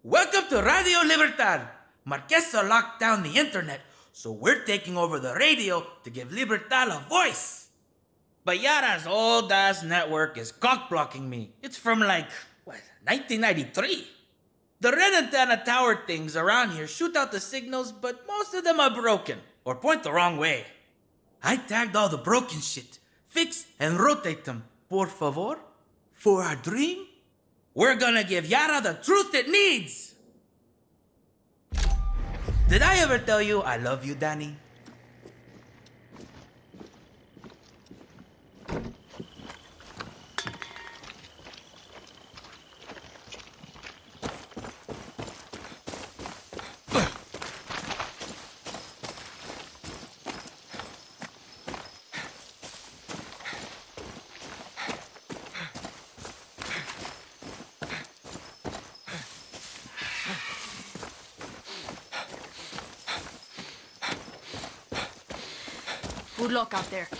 Welcome to Radio Libertad. Marquesa locked down the internet, so we're taking over the radio to give Libertad a voice. But Yara's old-ass network is cock-blocking me. It's from 1993. The red antenna tower things around here shoot out the signals, but most of them are broken, or point the wrong way. I tagged all the broken shit. Fix and rotate them, por favor. For our dream, we're gonna give Yara the truth it needs! Did I ever tell you I love you, Danny? Good luck out there.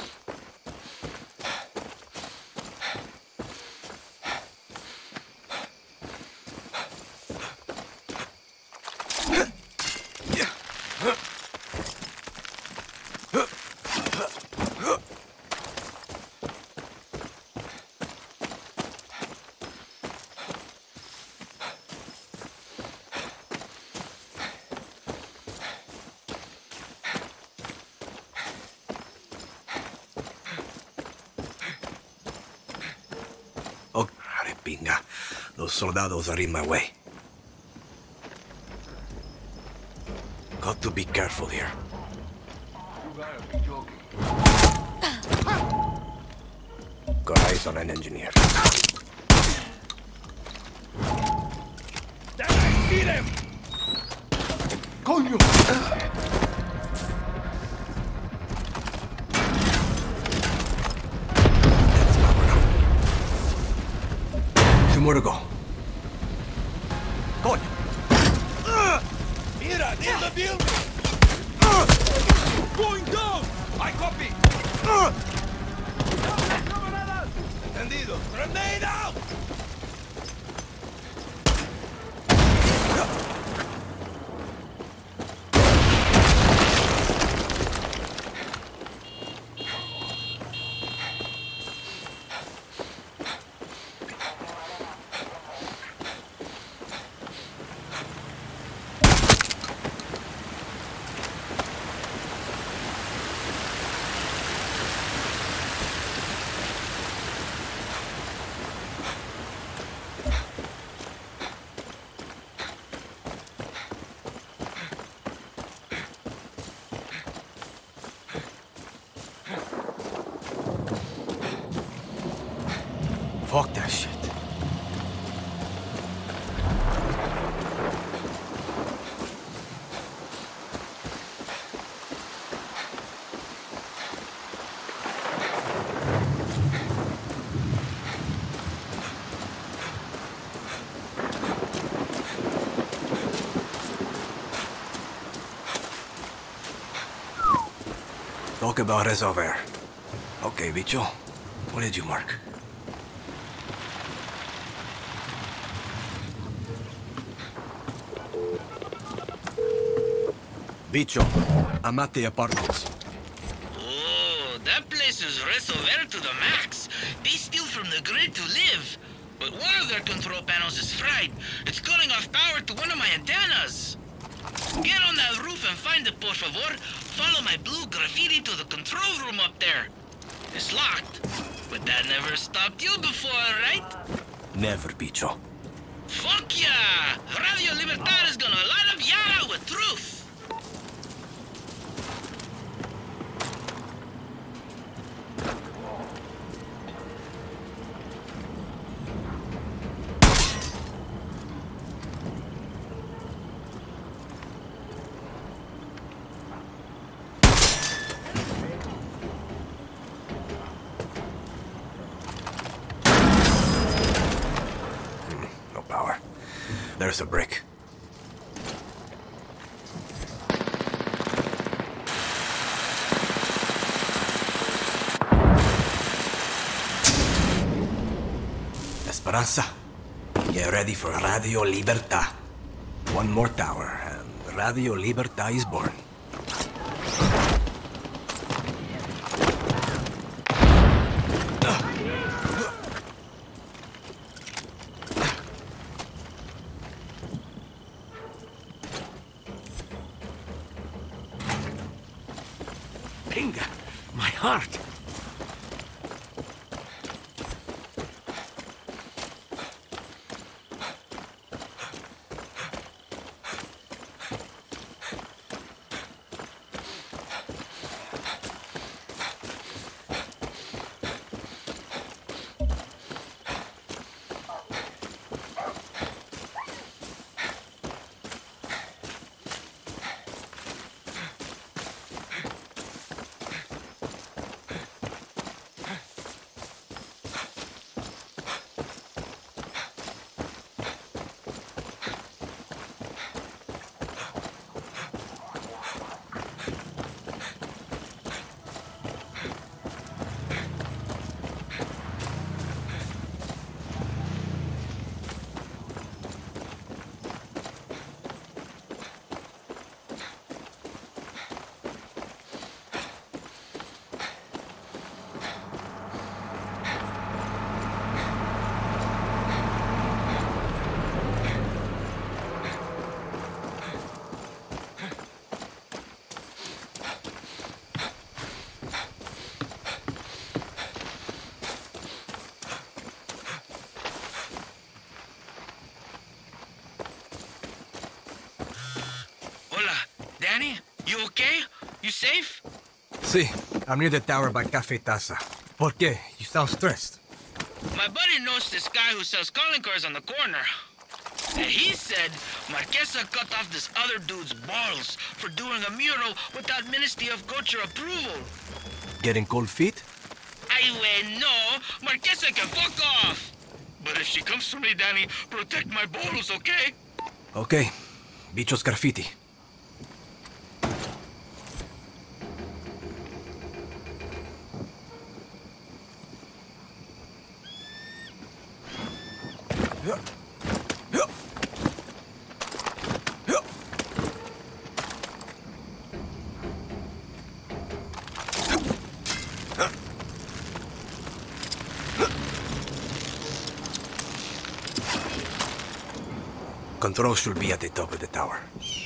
Oh, pinga. Those soldados are in my way. Got to be careful here. You gotta be joking. Got eyes on an engineer. Then I see them! Coño! Two more to go. Coño! Mira, near the building! Going down! I copy! ¡Camaradas! Entendido! Grenade out! Fuck that shit. Talk about resolver. Okay, bicho. What did you mark? Bicho, I'm at the apartments. Oh, that place is resolver to the max. They steal from the grid to live. But one of their control panels is fried. It's cutting off power to one of my antennas. Get on that roof and find it, por favor. Follow my blue graffiti to the control room up there. It's locked, but that never stopped you before, right? Never, bicho. Fuck yeah! Radio Libertad is gonna light up Yara with truth. No power. There's a brick. Esperanza, get ready for Radio Libertad. One more tower, and Radio Libertad is born. Pinga, my heart. Danny, you okay? You safe? Sí, I'm near the tower by Cafe Taza. ¿Por qué? You sound stressed. My buddy knows this guy who sells calling cards on the corner. And he said Marquesa cut off this other dude's balls for doing a mural without Ministry of Culture approval. Getting cold feet? No, Marquesa can fuck off. But if she comes for me, Danny, protect my balls, okay? Okay. Bichos graffiti. Control should be at the top of the tower.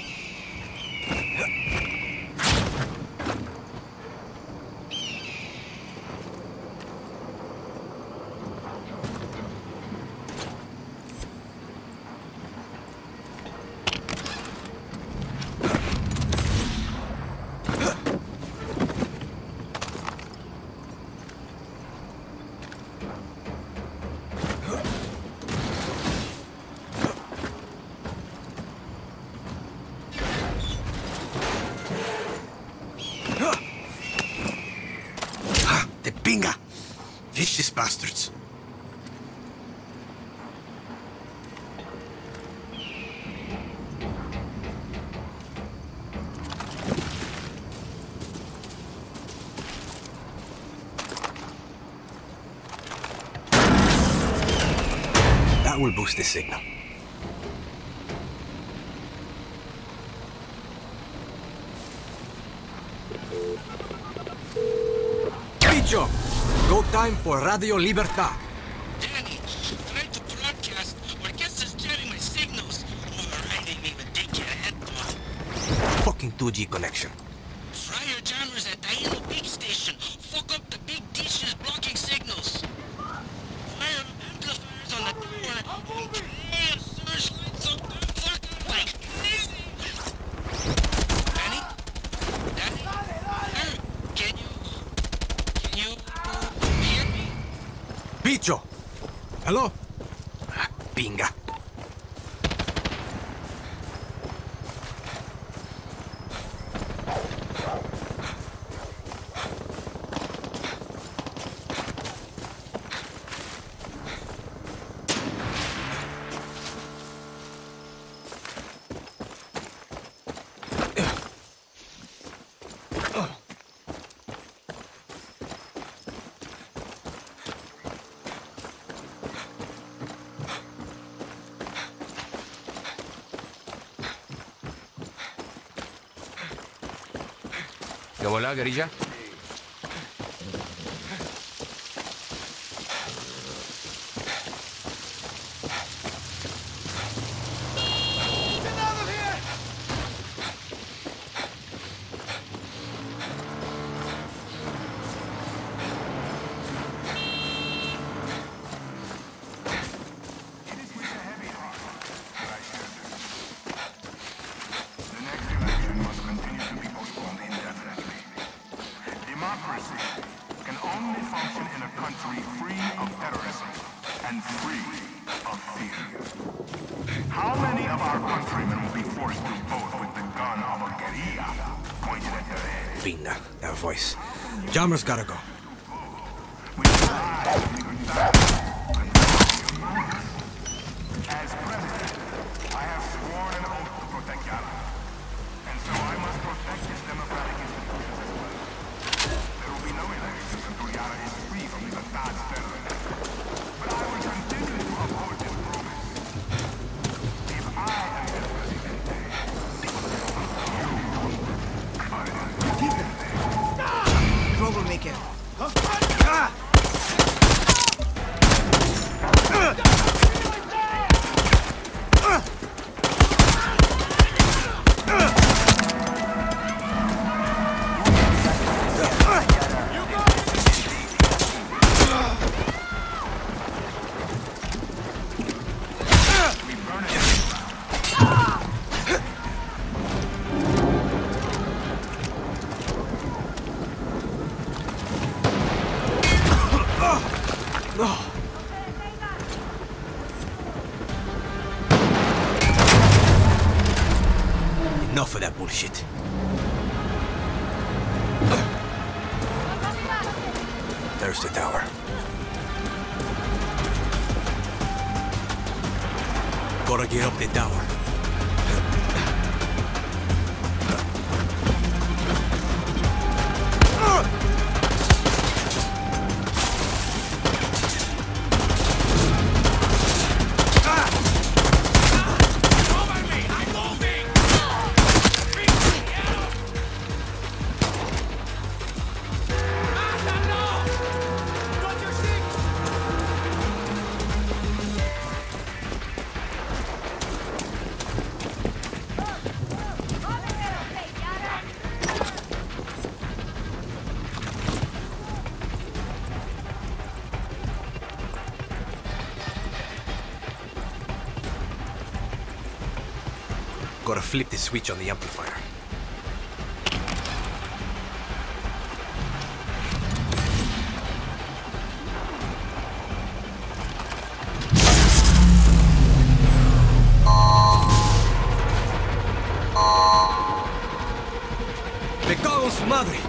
The pinga! Vicious bastards. That will boost the signal. Bicho! Go time for Radio Libertad. Danny, try to broadcast. Marquesa's jamming my signals. I didn't even take your head off. Fucking 2G connection. Try your jammers at Taino Big Station. Fuck up the big dishes blocking signals. Fire amplifiers on the tower and play a searchlight so damn fucking like crazy. Danny? Danny? Can you hear me? Bicho! Hello? Pinga. Que voilà, guerrilla? Get out of here! It is with a heavy heart that I share this. The next election must continue to be postponed indefinitely. Democracy can only function in a country free of terrorism and free of fear. How many of our countrymen will be forced to vote with the gun of a guerrilla pointed at their head? Pinga, that voice. Jalmer's gotta go. As president, I have sworn an oath to protect Yara. And so I must protect its democratic institutions as well. There will be no elections until Yara is free from the God's terror. But I will continue to uphold this promise. If I am the presidente, Troublemaker. Enough of that bullshit. There's the tower. Gotta get up the tower. Gotta flip the switch on the amplifier. Me cago en su madre.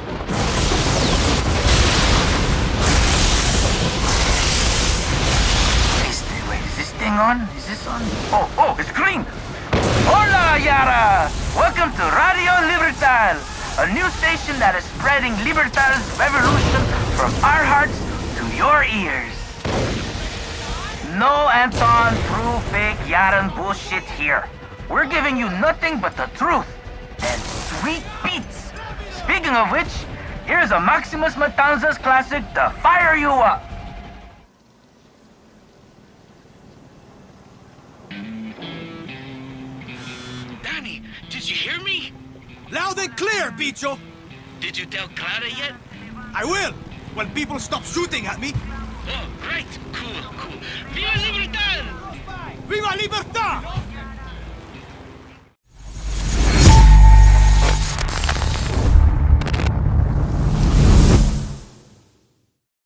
Wait, is this thing on? Is this on? Oh, it's green! Hola, Yara! Welcome to Radio Libertad, a new station that is spreading Libertad's revolution from our hearts to your ears. No Anton, true, fake, Yaran bullshit here. We're giving you nothing but the truth and sweet beats. Speaking of which, here's a Maximus Matanzas classic to fire you up. Danny, did you hear me? Loud and clear, Bicho! Did you tell Clara yet? I will, when people stop shooting at me. Oh, great. Cool. Viva Libertad! Viva Libertad!